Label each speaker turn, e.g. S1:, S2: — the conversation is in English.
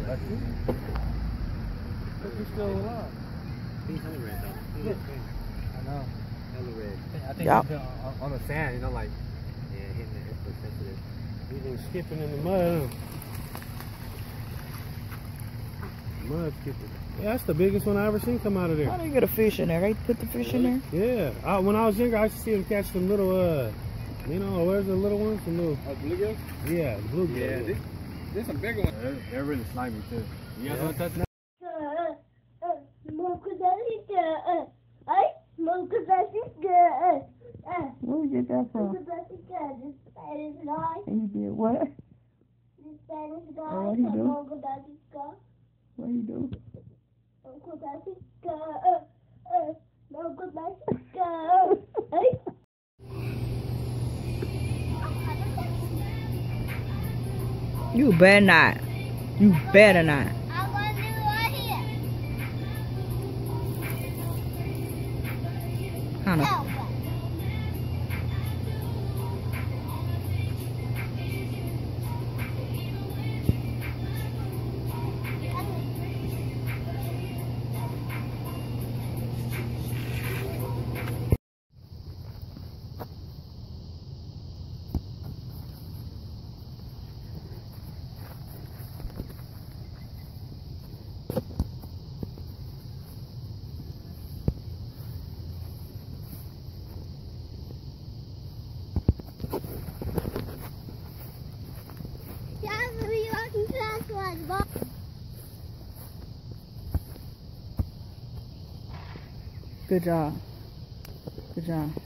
S1: That's it. Look, he's still alive.
S2: He's hella red though.
S1: I know.
S2: Hella red.
S1: I think he's been on the sand, you know, like.
S2: Yeah, hitting the input sensitive.
S1: He's been skipping in the mud. Mud skipping. Yeah, that's the biggest one I ever seen come out of there.
S3: How do you get a fish in there? They put the fish in there?
S1: Yeah. When I was younger, I used to see them catch some little, you know, where's the little ones? Some little.
S4: Bluegill?
S1: Yeah, bluegill.
S4: Yeah, there's some bigger ones.
S1: They're really slimy too. You guys want to touch it?
S3: Where did you get that from? And you did what? What you do? What you do? You better not. You better not.
S5: I'm gonna do it right here.
S3: Kind of.
S5: Oh.
S3: Good job. Good job.